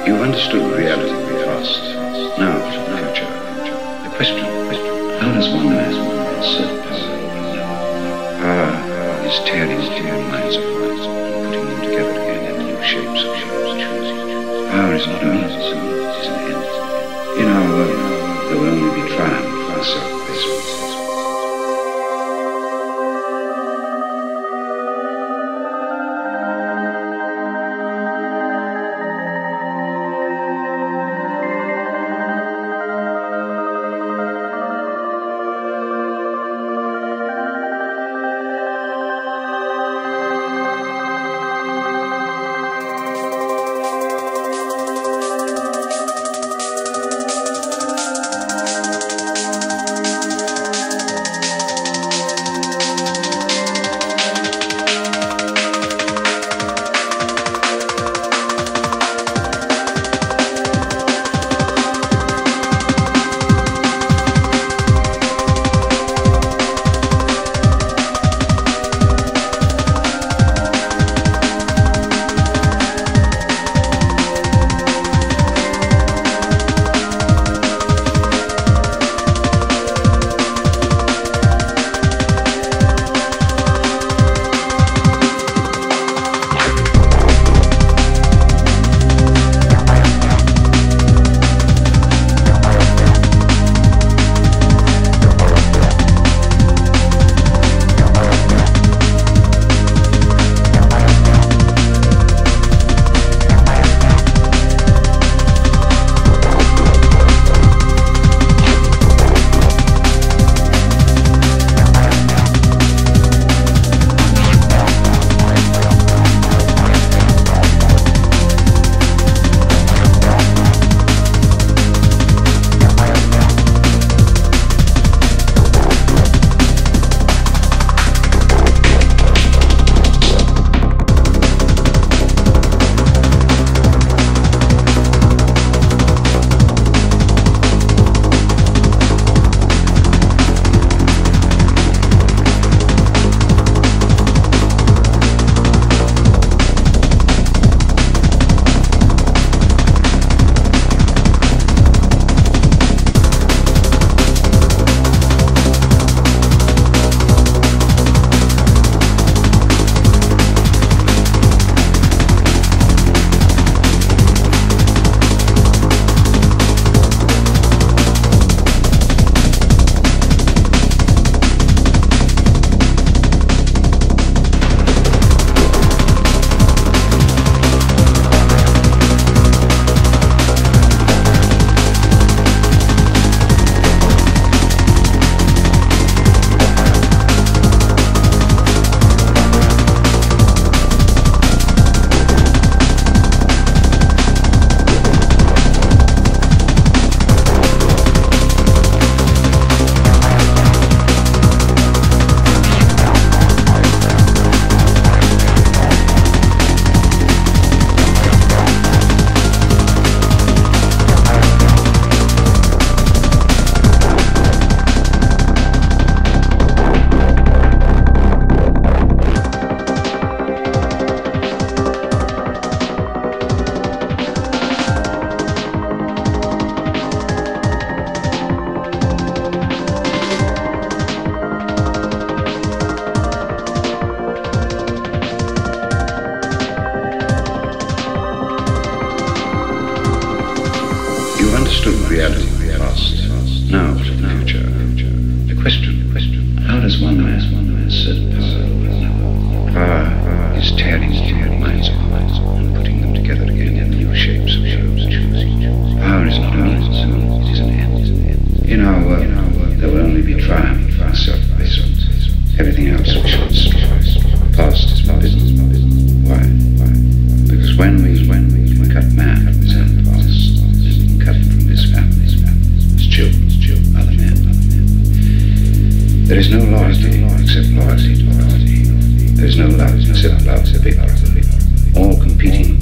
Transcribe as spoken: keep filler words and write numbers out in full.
You've understood reality of the past. Now to the future. The question, how does one assert power? Power is tearing human minds apart and putting them together again in new shapes of shapes. Power is not a means, it is an end. In our world, there will only be triumph and self-abasement. Understood reality of the past. Now to the future. The question, how does one assert power? Power is tearing human minds apart and putting them together again in new shapes of shapes. Power is not a means, it is an end. In our world, there will only be triumph and self-abasement. Everything else we shall destroy. The past is forbidden. Why? Because when we, when we can cut man from his own past, cut from his family, his children, his children, other men, other men. There is no loyalty except loyalty to loyalty. There is no love except love to victory. All competing